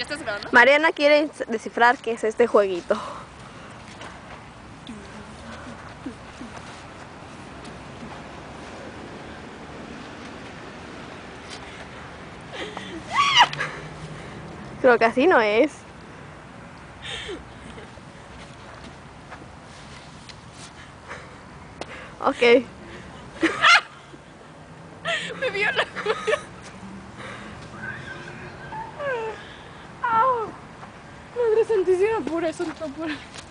estás grabando? Mariana quiere descifrar qué es este jueguito. Creo que así no es. Ok. Me viola. Madre santísima, pura, eso no está pura.